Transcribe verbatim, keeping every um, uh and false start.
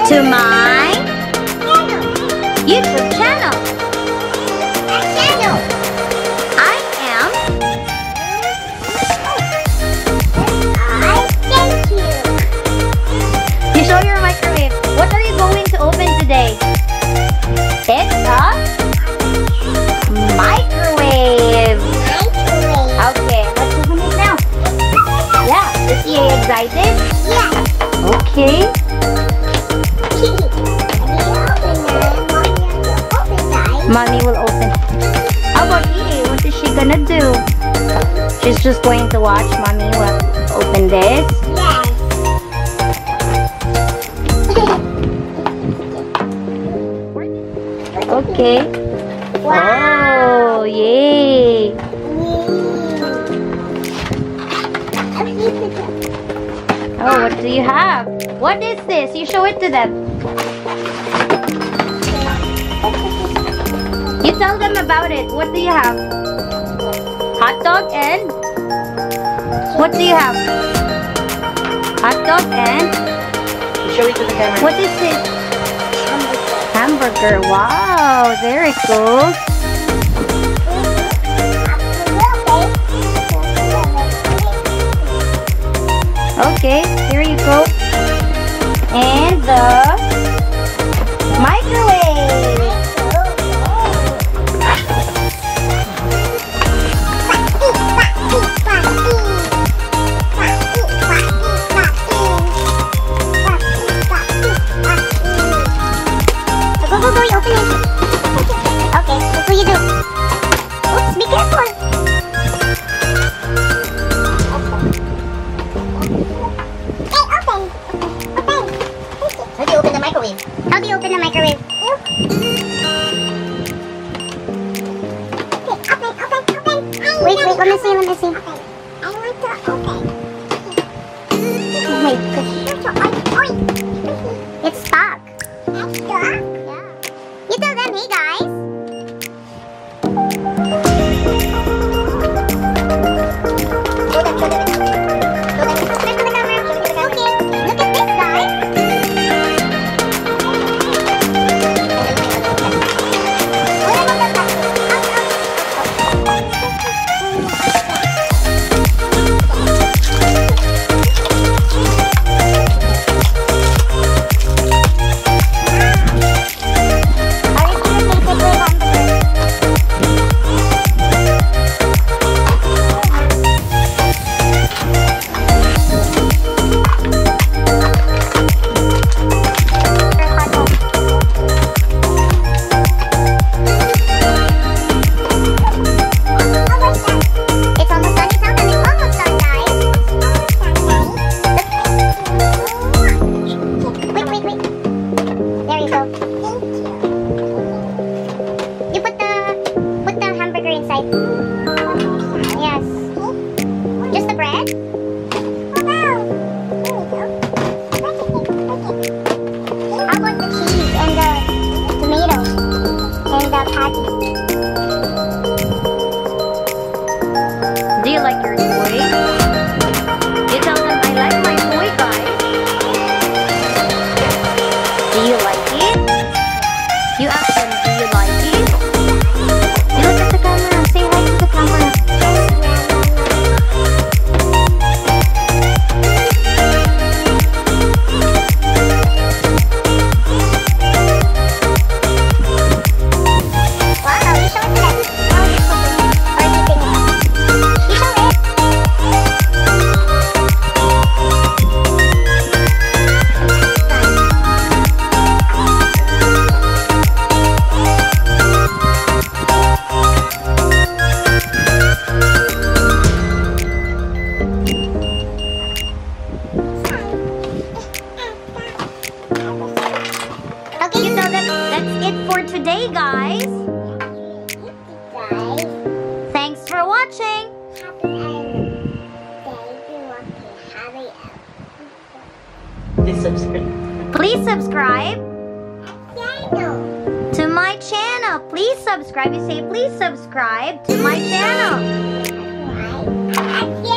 to my YouTube channel. I am You show your microwave. What are you going to open today? It's a microwave. Okay, let's open it now. Yeah, is he excited? Yeah. Okay. Mommy will open. How about E A? What is she gonna do? She's just going to watch Mommy will open this. Okay. Wow. Oh, yay. Oh, what do you have? What is this? You show it to them. You tell them about it. What do you have? Hot dog and? What do you have? Hot dog and? Show it to the camera. What is this? Hamburger. Wow, very cool. Okay, here you go. And the microwave. Go, go, go, you open it. Okay, that's what you do. Oops, be careful. Hey, open. Open. How do you open the microwave? How do you open the microwave? Okay, open, open, open. Wait, wait, let me see, let me see. I want to open. Oh my gosh. It's stuck. It's stuck? You tell them, hey guys. Show them, show them. Show them. Turn to the camera. Show them to the camera. Okay, look at this, guys. Yes. Just the bread? How about the cheese and the tomato and the patty? Do you like your toy? You tell them, I like my toy, guys. Do you like it? You ask them, do you like it? You look at the camera. Say hi to the camera. Wow, you show it to them. Or you think you show it. Okay, you tell them, that's it for today, guys. Guys, Thanks for watching. Please subscribe. Please subscribe to my channel. Please subscribe. You say, please subscribe to my channel. Right.